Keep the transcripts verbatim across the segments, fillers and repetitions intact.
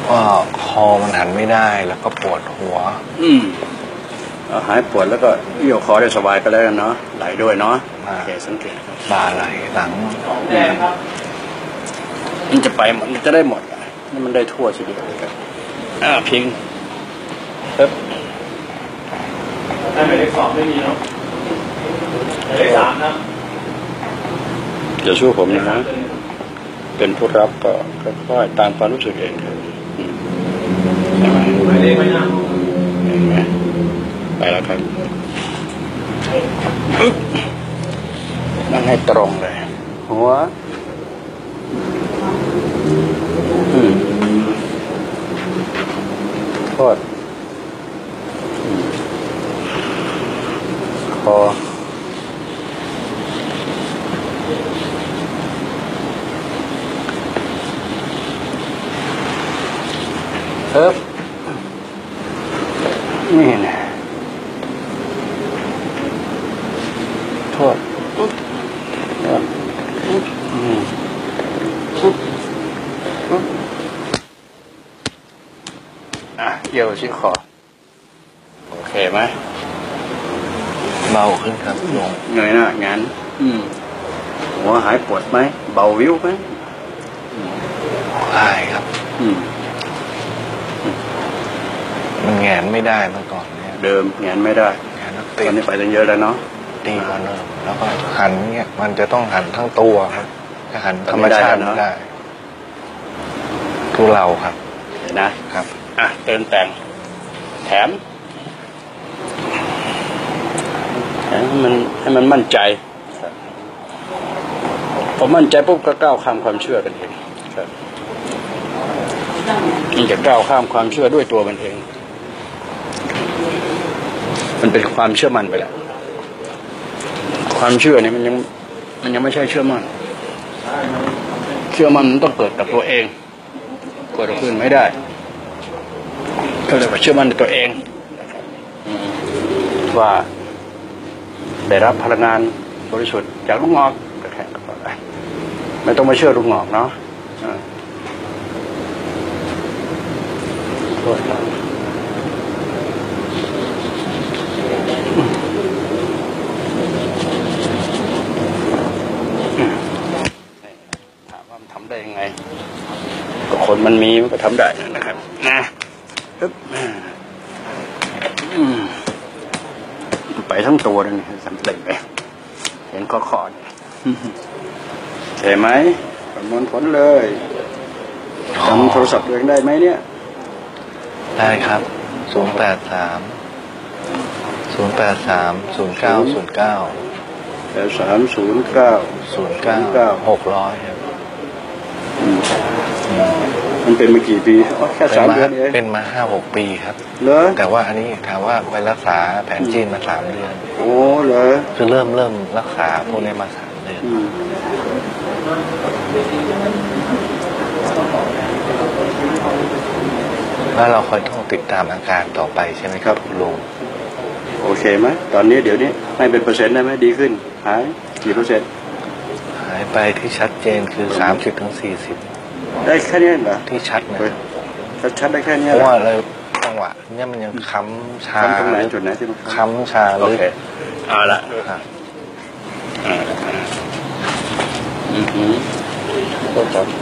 ก็คอมันหันไม่ได้แล้วก็ปวดหัวอืมเอาหายปวดแล้วก็เอี้ยวคอได้สบายก็แล้วกันเนาะไหลด้วยเนาะโอเคสังเกตบ่าไหลหลังมันจะไปมันจะได้หมดนี่มันได้ทั่วทีเดียวเลยครับอ่าพิงปึ๊บถ้าไม่ได้สอบไม่มีเนาะไม่ได้สามนะอย่าช่วยผมนะเป็นผู้รับก็ค่อยๆตามความรู้สึกเองใช่ไหมไม่ได้ไม่นั่งเห็นไหมไปแล้วครับนั่งให้ตรงเลยหัวโทษคอเอ๊บนี่นะโทษอ่ะเยี่ยวชิคอโอเคไหมเบาขึ้นครับลงเงยหน้างั้นหัวหายปวดไหมเบาวิวไหมหายครับมันแงนไม่ได้เมื่อก่อนเนี่ยเดิมแงนไม่ได้ตอนนี้ไปตั้งเยอะแล้วเนาะตีกว่าเดิมแล้วก็หันเนี่ยมันจะต้องหันทั้งตัวครับจะหันธรรมชาติไม่ได้ทุเราครับเห็นนะครับอ่ะเติมแต่งแถมแถมให้มันให้มันมั่นใจพอมั่นใจปุ๊บก็ก้าวข้ามความเชื่อกันเองครับมันจะก้าวข้ามความเชื่อด้วยตัวมันเองมันเป็นความเชื่อมั่นไปแล้วความเชื่อเนี่ยมันยังมันยังไม่ใช่เชื่อมั่นเชื่อมั่นมันต้องเกิดกับตัวเองเกิดกับคนอื่นไม่ได้ก็เลยว่าเชื่อมั่นในตัวเองว่าได้รับพลังงานบริสุทธิ์จากลูกงอกก็แค่ก็ได้ไม่ต้องมาเชื่อลูกงอกเนาะโทษครับถามว่ามันทำได้ยังไงก็คนมันมีมันก็ทำได้นะครับนะปึ๊บไปทั้งตัวเลยสำเร็จไปเห็นข้อข้อเห็นไหมประมวลผลเลยจำโทรศัพท์ตัวเองได้ไหมเนี่ยได้ครับศูนย์แปดสามศูนย์แปดสามศูนย์เก้าศูนย์เก้าแปดสามศูนย์เก้าศูนย์เก้าหกร้อยครับมันเป็นมากี่ปีแค่สามเดือนเองเป็นมาห้าหกปีครับเหรอแต่ว่าอันนี้ถามว่าไปรักษาแผนจีนมาสามเดือนโอ้เหรอคือเริ่มเริ่มรักษาพวกนี้มาสามเดือนแล้วเราคอยต้องติดตามอาการต่อไปใช่ไหมครับลุงโอเคไหมตอนนี้เดี๋ยวนี้ให้เป็นเปอร์เซ็นต์ได้ไหมดีขึ้นหายกี่เปอร์เซ็นต์หายไปที่ชัดเจนคือสามสิบถึงสี่สิบได้แค่นี้เหรอที่ชัดนะชัดชัดได้แค่นี้เพราะว่าเลยจังหวะเนี่ยมันยังค้ำชาตรงไหนจุดไหนที่มันค้ำชาโอเคเอาละอ่าอือหือก็จับ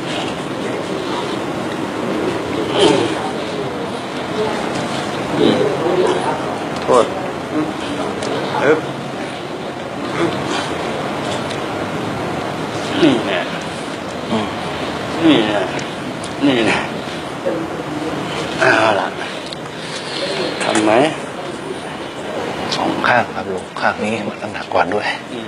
โทษเอ๊บนี่แน่นี่แน่นี่แน่เอาล่ะทำไหมสองข้างครับลุงข้างนี้มันหนักกว่าด้วย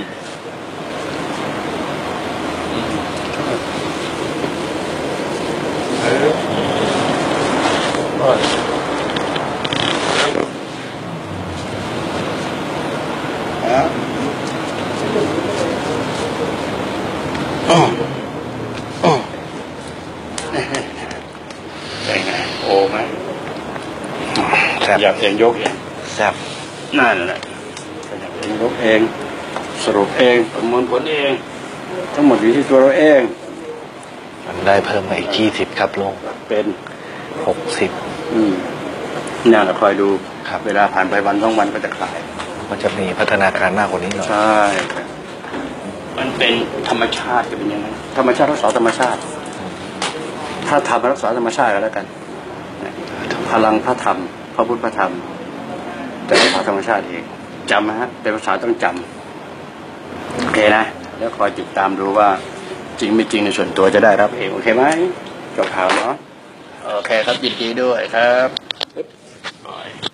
เป็นไงโอ้ไหมอยากเองยกเองแซ่บนั่นแหละอยากเองยกเองสรุปเองประมวลผลเองทั้งหมดอยู่ที่ตัวเราเองมันได้เพิ่มมาอีกยี่สิบครับลุงเป็นหกสิบอืมน่าเราคอยดูครับเวลาผ่านไปวันสองวันก็จะคลายมันจะมีพัฒนาการมากกว่านี้หน่อยใช่ครับมันเป็นธรรมชาติจะเป็นยังไงธรรมชาติรักษาธรรมชาติ ถ้าทำรักษาธรรมชาติก็แล้วกันพลังพระธรรมพระพุทธพระธรรมจะรักษาธรรมชาติเองจำนะฮะเป็นภาษาต้องจำโอเคนะแล้วคอยติดตามดูว่าจริงไม่จริงในส่วนตัวจะได้รับเองโอเคไหมจบข่าวเนาะโอเคครับยินดีด้วยครับ